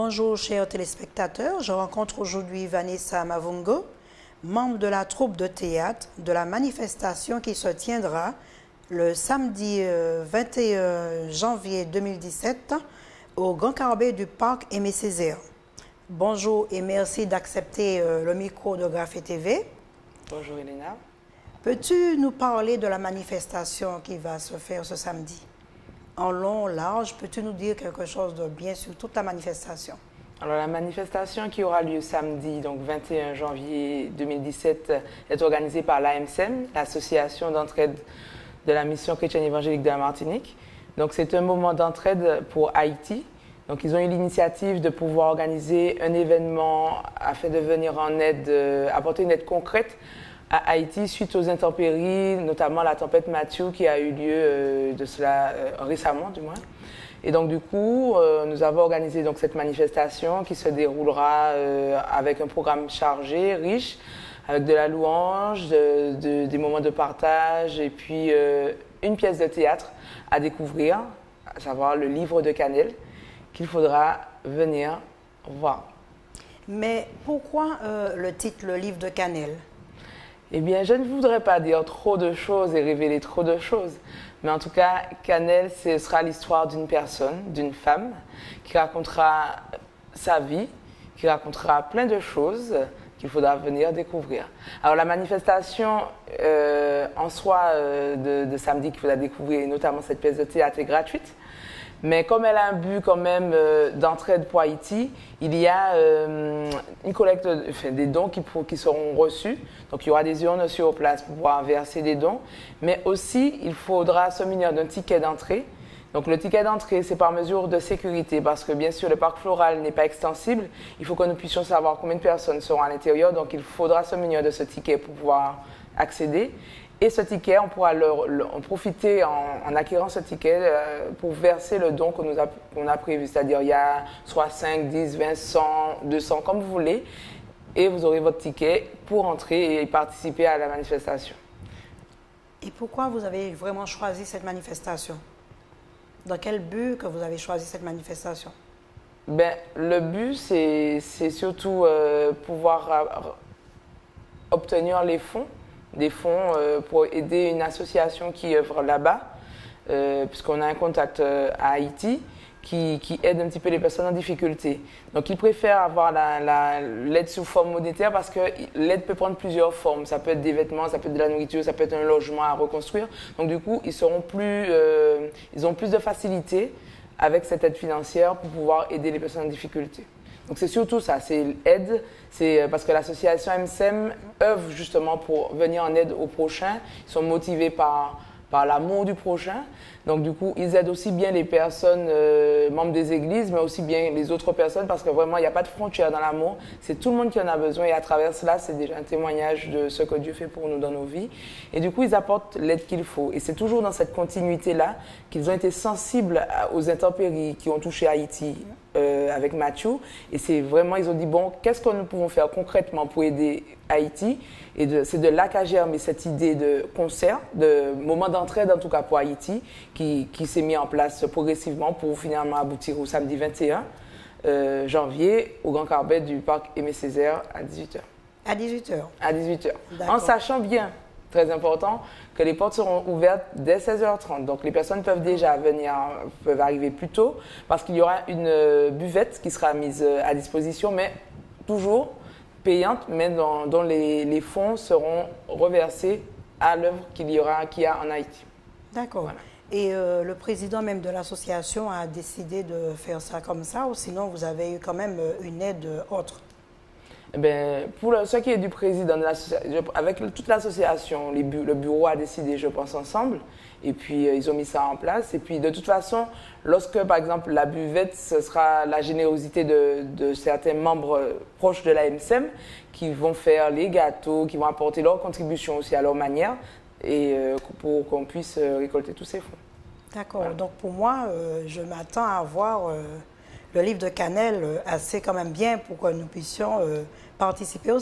Bonjour chers téléspectateurs, je rencontre aujourd'hui Vanessa Mavungo, membre de la troupe de théâtre de la manifestation qui se tiendra le samedi 21 janvier 2017 au Grand Carabé du Parc Aimé Césaire. Bonjour et merci d'accepter le micro de Graphé TV. Bonjour Elena. Peux-tu nous parler de la manifestation qui va se faire ce samedi? En long, large, peux-tu nous dire quelque chose de bien sur toute la manifestation? Alors la manifestation qui aura lieu samedi, donc 21 janvier 2017, est organisée par l'AMSEM, l'Association d'entraide de la mission chrétienne évangélique de la Martinique. Donc c'est un moment d'entraide pour Haïti. Donc ils ont eu l'initiative de pouvoir organiser un événement afin de venir en aide, apporter une aide concrète à Haïti suite aux intempéries, notamment la tempête Matthew qui a eu lieu de cela récemment du moins. Et donc du coup, nous avons organisé donc cette manifestation qui se déroulera avec un programme chargé, riche, avec de la louange, des moments de partage et puis une pièce de théâtre à découvrir, à savoir le livre de Cannelle, qu'il faudra venir voir. Mais pourquoi le titre, le livre de Cannelle? Eh bien, je ne voudrais pas dire trop de choses et révéler trop de choses. Mais en tout cas, Cannelle, ce sera l'histoire d'une personne, d'une femme, qui racontera sa vie, qui racontera plein de choses qu'il faudra venir découvrir. Alors la manifestation en soi de samedi qu'il faudra découvrir, et notamment cette pièce de théâtre, est gratuite. Mais comme elle a un but quand même d'entraide pour Haïti, il y a une collecte, des dons qui seront reçus. Donc il y aura des urnes sur place pour pouvoir verser des dons. Mais aussi, il faudra se munir d'un ticket d'entrée. Donc le ticket d'entrée, c'est par mesure de sécurité parce que bien sûr le parc floral n'est pas extensible. Il faut que nous puissions savoir combien de personnes seront à l'intérieur. Donc il faudra se munir de ce ticket pour pouvoir accéder. Et ce ticket, on pourra en profiter en acquérant ce ticket pour verser le don qu'on a prévu. C'est-à-dire, il y a soit 5, 10, 20, 100, 200, comme vous voulez. Et vous aurez votre ticket pour entrer et participer à la manifestation. Et pourquoi vous avez vraiment choisi cette manifestation? Dans quel but que vous avez choisi cette manifestation? Ben, le but, c'est surtout pouvoir obtenir les fonds. Des fonds pour aider une association qui œuvre là-bas, puisqu'on a un contact à Haïti qui aide un petit peu les personnes en difficulté. Donc ils préfèrent avoir l'aide sous forme monétaire parce que l'aide peut prendre plusieurs formes. Ça peut être des vêtements, ça peut être de la nourriture, ça peut être un logement à reconstruire. Donc du coup, ils ont plus de facilité avec cette aide financière pour pouvoir aider les personnes en difficulté. Donc c'est surtout ça, c'est l'aide, c'est parce que l'association MSEM œuvre justement pour venir en aide aux prochains. Ils sont motivés par l'amour du prochain. Donc du coup, ils aident aussi bien les personnes membres des églises, mais aussi bien les autres personnes parce que vraiment, il n'y a pas de frontière dans l'amour. C'est tout le monde qui en a besoin et à travers cela, c'est déjà un témoignage de ce que Dieu fait pour nous dans nos vies. Et du coup, ils apportent l'aide qu'il faut. Et c'est toujours dans cette continuité-là qu'ils ont été sensibles aux intempéries qui ont touché Haïti avec Matthew. Et c'est vraiment, ils ont dit, bon, qu'est-ce que nous pouvons faire concrètement pour aider Haïti? Et c'est de là qu'a germé cette idée de concert, de moment d'entraide en tout cas pour Haïti, qui s'est mis en place progressivement pour finalement aboutir au samedi 21 janvier au Grand Carabé du Parc Aimé Césaire à 18h. À 18h? À 18h. En sachant bien, très important, que les portes seront ouvertes dès 16h30. Donc les personnes peuvent déjà venir, peuvent arriver plus tôt parce qu'il y aura une buvette qui sera mise à disposition, mais toujours payante, mais dont les fonds seront reversés à l'œuvre qu'il y a en Haïti. D'accord. Voilà. Et le président même de l'association a décidé de faire ça comme ça, ou sinon vous avez eu quand même une aide autre? Ben, pour ce qui est du président de l'association, avec toute l'association, le bureau a décidé, je pense, ensemble. Et puis, ils ont mis ça en place. Et puis, de toute façon, lorsque, par exemple, la buvette, ce sera la générosité de certains membres proches de la MSEM qui vont faire les gâteaux, qui vont apporter leur contribution aussi à leur manière et pour qu'on puisse récolter tous ces fonds. D'accord. Voilà. Donc, pour moi, je m'attends à voir le livre de Cannelle assez quand même bien pour que nous puissions participer aussi.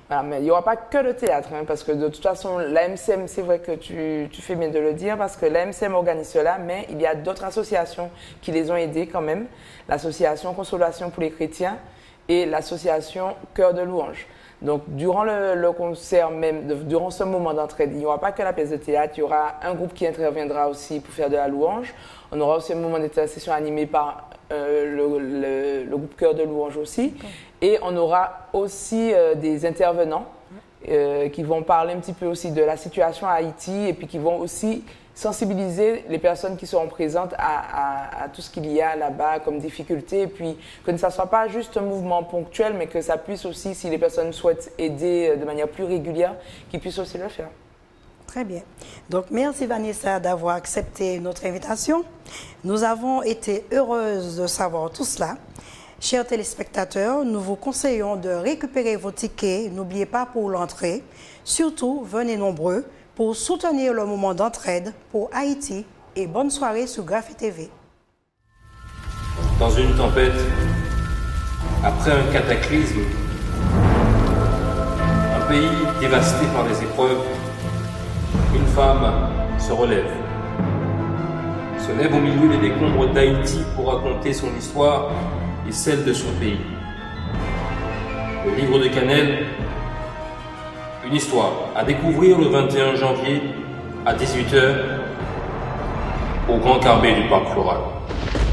Voilà, mais il n'y aura pas que le théâtre, hein, parce que de toute façon, l'AMCM, c'est vrai que tu fais bien de le dire, parce que l'AMCM organise cela, mais il y a d'autres associations qui les ont aidés quand même. L'association Consolation pour les chrétiens et l'association Cœur de louange. Donc, durant le concert même, durant ce moment d'entraide, il n'y aura pas que la pièce de théâtre, il y aura un groupe qui interviendra aussi pour faire de la louange. On aura aussi un moment d'intercession animé par le groupe Cœur de louange aussi. Et on aura aussi des intervenants qui vont parler un petit peu aussi de la situation à Haïti et puis qui vont aussi sensibiliser les personnes qui seront présentes à tout ce qu'il y a là-bas comme difficulté, et puis que ne soit pas juste un mouvement ponctuel, mais que ça puisse aussi, si les personnes souhaitent aider de manière plus régulière, qu'ils puissent aussi le faire. Très bien. Donc, merci Vanessa d'avoir accepté notre invitation. Nous avons été heureuses de savoir tout cela. Chers téléspectateurs, nous vous conseillons de récupérer vos tickets. N'oubliez pas pour l'entrée. Surtout, venez nombreux pour soutenir le moment d'entraide pour Haïti, et bonne soirée sur Graphie TV. Dans une tempête, après un cataclysme, un pays dévasté par des épreuves, une femme se relève, se lève au milieu des décombres d'Haïti pour raconter son histoire et celle de son pays. Le livre de Cannelle, une histoire à découvrir le 21 janvier à 18 h au Grand Carbet du Parc Floral.